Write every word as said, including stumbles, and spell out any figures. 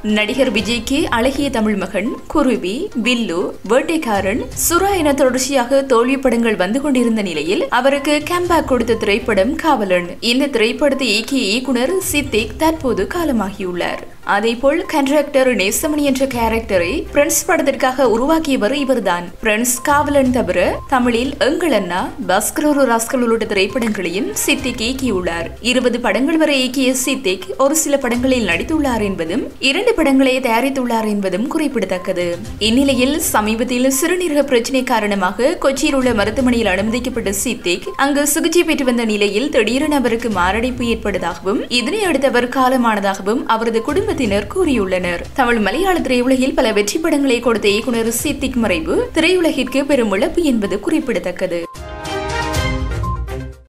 நடிகர் விஜய்க்கு அழகிய தமிழ் மகன், குருவி, வில்லு, வேட்டைக்காரன், சுறா என தொடர்ச்சியாக தோல்வி படங்கள் வந்து கொண்டிருந்த நிலையில் அவருக்கு கேம்பேக் கொடுத்த திரைப்படம் காவலன். இந்த திரைப்படத்தை இயக்கிய இயக்குனர் சித்திக் தற்போது காலமாகியுள்ளார். அதேபோல் கண்ட்ராக்டர் நேசமணி என்ற கேரக்டரை பிரின்ஸ் படத்திற்காக உருவாக்கியவர் இவர்தான். பிரின்ஸ், காவலன் தவிர தமிழில் எங்கள் அண்ணா, பாஸ்கரோரு ராஸ்கல் உள்ளிட்ட திரைப்படங்களையும் சித்திக் இயக்கியுள்ளார். இருபது படங்கள் வரை இயக்கிய சித்திக் ஒரு சில படங்களில் நடித்துள்ளார் என்பதும் இரண்டு படங்களை தயாரித்துள்ளார் என்பதும் குறிப்பிடத்தக்கது. இந்நிலையில் சமீபத்தில் சிறுநீரக பிரச்சினை காரணமாக கொச்சியில் உள்ள மருத்துவமனையில் அனுமதிக்கப்பட்ட சித்திக் அங்கு சிகிச்சை பெற்று வந்த நிலையில் திடீரென அவருக்கு மாரடைப்பு ஏற்பட்டதாகவும் இதனை அடுத்து அவர் காலமானதாகவும் அவரது குடும்பத்தினர் கூறியுள்ளனர். தமிழ் மலையாள திரையுலகில் பல வெற்றி படங்களை கொடுத்த இயக்குனர் சித்திக் மறைவு திரையுலகிற்கு பெரும் இழப்பு என்பது குறிப்பிடத்தக்கது.